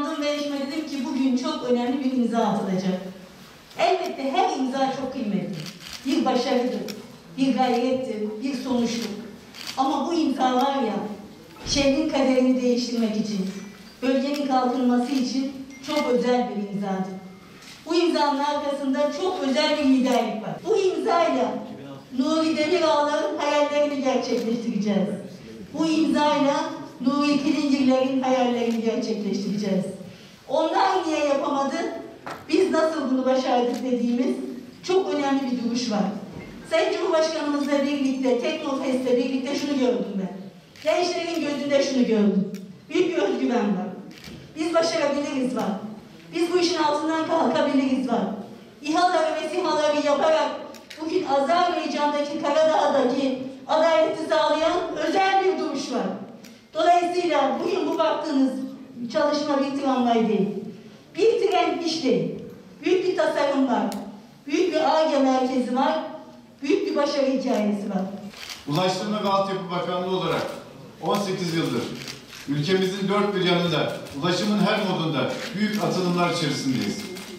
uyandım ve eşime dedim ki bugün çok önemli bir imza atılacak. Elbette her imza çok kıymetli. Bir başarıdır, bir gayrettir, bir sonuçtur. Ama bu imza var ya, şehrin kaderini değiştirmek için, bölgenin kalkınması için çok özel bir imzadır. Bu imzanın arkasında çok özel bir liderlik var. Bu imzayla Nuri Demirağ'ların hayallerini gerçekleştireceğiz. Bu imzayla Nuri Kilingirler'in hayallerini gerçekleştireceğiz. Onlar niye yapamadı? Biz nasıl bunu başardık dediğimiz çok önemli bir duruş var. Sayın Cumhurbaşkanımızla birlikte, Teknofest'le birlikte şunu gördüm ben. Gençlerin gözünde şunu gördüm. Büyük bir özgüven var. Biz başarabiliriz var. Biz bu işin altından kalkabiliriz var. İHA'ları ve SİHA'ları yaparak bugün Azerbaycan'daki, Karadağ'daki adaleti sağlayan özel bir duruş var. Dolayısıyla bugün bu baktığınız çalışma bir tramvay değil. Bir tren hiç değil. Büyük bir tasarım var. Büyük bir Ar-Ge merkezi var. Büyük bir başarı hikayesi var. Ulaştırma ve Altyapı Bakanlığı olarak 18 yıldır ülkemizin dört bir yanında, ulaşımın her modunda büyük atılımlar içerisindeyiz.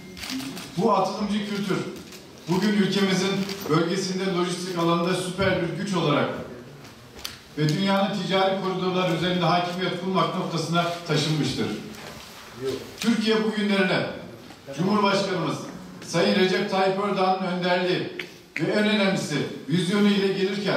Bu atılımcı kültür, bugün ülkemizin bölgesinde lojistik alanında süper bir güç olarak ve dünyanın ticari koridorları üzerinde hakimiyet kurmak noktasına taşınmıştır. Türkiye bugünlerine Cumhurbaşkanımız Sayın Recep Tayyip Erdoğan'ın önderliği ve en önemlisi vizyonu ile gelirken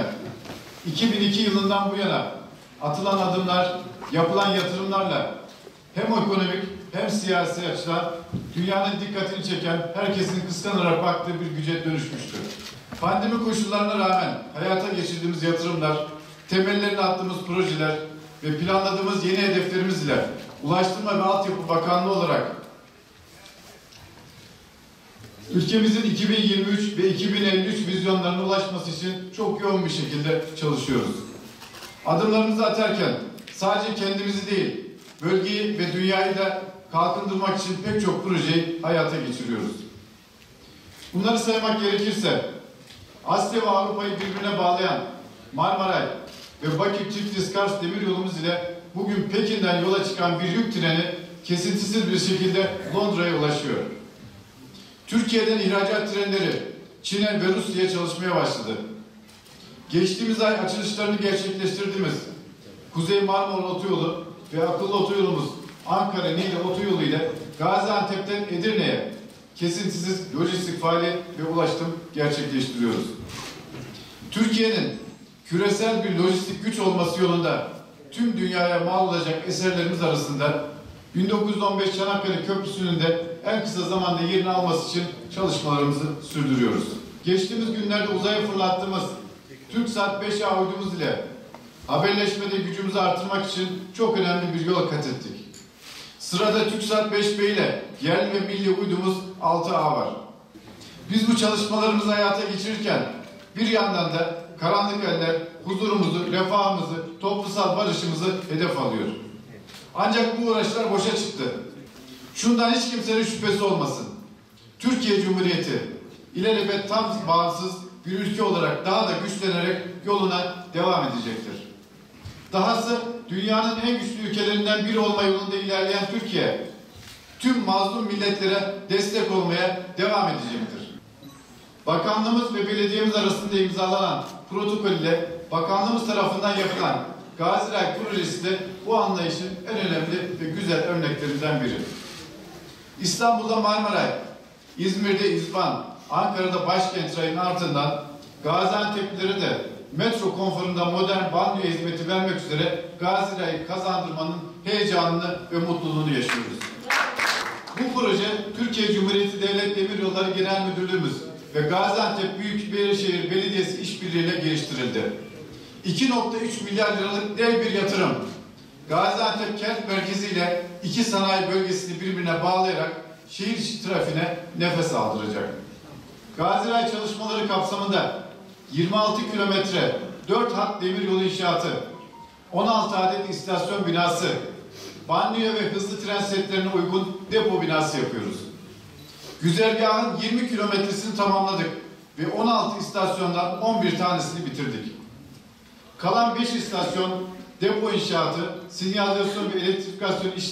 2002 yılından bu yana atılan adımlar, yapılan yatırımlarla hem ekonomik hem siyasi açıdan dünyanın dikkatini çeken, herkesin kıskanarak baktığı bir güce dönüşmüştür. Pandemi koşullarına rağmen hayata geçirdiğimiz yatırımlar, temellerini attığımız projeler ve planladığımız yeni hedeflerimiz ile Ulaştırma ve Altyapı Bakanlığı olarak ülkemizin 2023 ve 2053 vizyonlarına ulaşması için çok yoğun bir şekilde çalışıyoruz. Adımlarımızı atarken sadece kendimizi değil, bölgeyi ve dünyayı da kalkındırmak için pek çok projeyi hayata geçiriyoruz. Bunları saymak gerekirse, Asya ve Avrupa'yı birbirine bağlayan Marmaray ve Bakü-Tiflis-Kars demiryolumuz ile bugün Pekin'den yola çıkan bir yük treni kesintisiz bir şekilde Londra'ya ulaşıyor. Türkiye'den ihracat trenleri Çin'e ve Rusya'ya çalışmaya başladı. Geçtiğimiz ay açılışlarını gerçekleştirdiğimiz Kuzey Marmara Otoyolu ve akıllı otoyolumuz Ankara-Niğde Otoyolu ile Gaziantep'ten Edirne'ye kesintisiz lojistik faaliyet ve ulaşım gerçekleştiriyoruz. Türkiye'nin küresel bir lojistik güç olması yolunda tüm dünyaya mal olacak eserlerimiz arasında 1915 Çanakkale Köprüsü'nün de en kısa zamanda yerini alması için çalışmalarımızı sürdürüyoruz. Geçtiğimiz günlerde uzaya fırlattığımız TürkSat 5A uydumuz ile haberleşmede gücümüzü artırmak için çok önemli bir yol kat ettik. Sırada TürkSat 5B ile yerli ve milli uydumuz 6A var. Biz bu çalışmalarımızı hayata geçirirken bir yandan da karanlık eller huzurumuzu, refahımızı, toplumsal barışımızı hedef alıyor. Ancak bu uğraşlar boşa çıktı. Şundan hiç kimsenin şüphesi olmasın. Türkiye Cumhuriyeti ilelebet tam bağımsız bir ülke olarak daha da güçlenerek yoluna devam edecektir. Dahası dünyanın en güçlü ülkelerinden biri olma yolunda ilerleyen Türkiye, tüm mazlum milletlere destek olmaya devam edecektir. Bakanlığımız ve belediyemiz arasında imzalanan protokol ile bakanlığımız tarafından yapılan Gaziray projesi de bu anlayışın en önemli ve güzel örneklerinden biri. İstanbul'da Marmaray, İzmir'de İzban, Ankara'da Başkent Rayı'nın ardından Gaziantep'lilere de metro konforunda modern banyo hizmeti vermek üzere Gaziray'ı kazandırmanın heyecanını ve mutluluğunu yaşıyoruz. Bu proje Türkiye Cumhuriyeti Devlet Demiryolları Genel Müdürlüğümüz ve Gaziantep Büyükşehir Belediyesi işbirliğiyle geliştirildi. 2,3 milyar liralık dev bir yatırım. Gaziantep kent merkeziyle iki sanayi bölgesini birbirine bağlayarak şehir içi trafiğine nefes aldıracak. Gaziray çalışmaları kapsamında 26 kilometre 4 hat demiryolu inşaatı, 16 adet istasyon binası, banliyö ve hızlı tren setlerine uygun depo binası yapıyoruz. Güzergahın 20 kilometresini tamamladık ve 16 istasyondan 11 tanesini bitirdik. Kalan 5 istasyon, depo inşaatı, sinyalizasyon ve elektrifikasyon işleri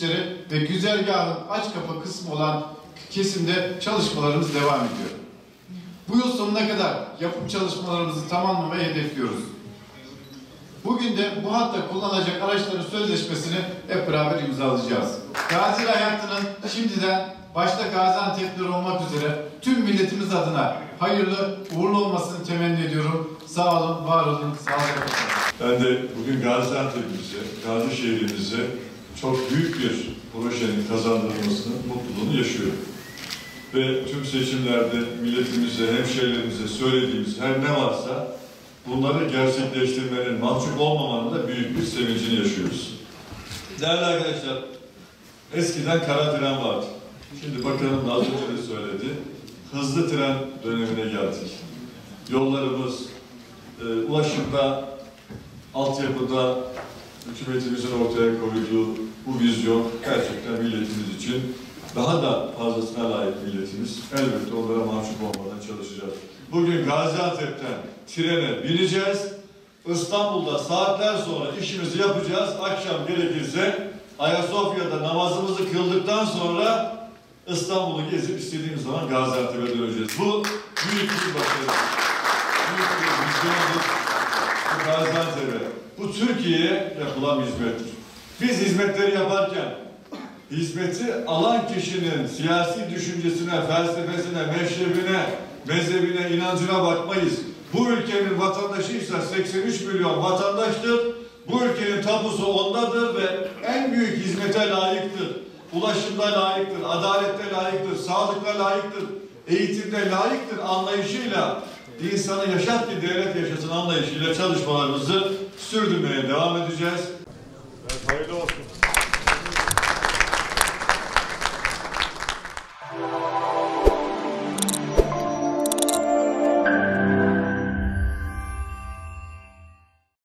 ve güzergahın aç kapa kısmı olan kesimde çalışmalarımız devam ediyor. Bu yıl sonuna kadar yapım çalışmalarımızı tamamlamayı hedefliyoruz. Bugün de bu hatta kullanılacak araçların sözleşmesini hep beraber imzalayacağız. Gazi hattının şimdiden başta Gaziantep'ler olmak üzere tüm milletimiz adına hayırlı, uğurlu olmasını temenni ediyorum. Sağ olun, var olun, sağlıcakla kalın. Ben de bugün Gaziantep'imize, Gazi şehrimize çok büyük bir projenin kazandırılmasının mutluluğunu yaşıyorum. Ve tüm seçimlerde milletimize, hemşehrilerimize söylediğimiz her ne varsa bunları gerçekleştirmenin, mahcup olmamanın da büyük bir sevincini yaşıyoruz. Değerli arkadaşlar, eskiden kara tren vardı. Şimdi bakanım az önce de söyledi. Hızlı tren dönemine geldik. Yollarımız, ulaşımda, altyapıda hükümetimizin ortaya koyduğu bu vizyon gerçekten milletimiz için daha da fazlasına layık milletimiz. Elbette onlara mahcup olmadan çalışacağız. Bugün Gaziantep'ten trene bineceğiz. İstanbul'da saatler sonra işimizi yapacağız. Akşam gerekirse Ayasofya'da namazımızı kıldıktan sonra İstanbul'u gezip istediğimiz zaman Gaziantep'e döneceğiz. Bu büyük bir başarı. Büyük bir vizyondur. Bu Gaziantep'e. Bu Türkiye'ye yapılan hizmettir. Biz hizmetleri yaparken hizmeti alan kişinin siyasi düşüncesine, felsefesine, meşrebine, mezhebine, inancına bakmayız. Bu ülkenin vatandaşıysa 83 milyon vatandaştır. Bu ülkenin tapusu ondadır ve en büyük hizmete layıktır. Ulaşımda layıktır, adalette layıktır, sağlıkta layıktır, eğitimde layıktır anlayışıyla insanı yaşat ki devlet yaşasın anlayışıyla çalışmalarımızı sürdürmeye devam edeceğiz. Evet, hayırlı olsun.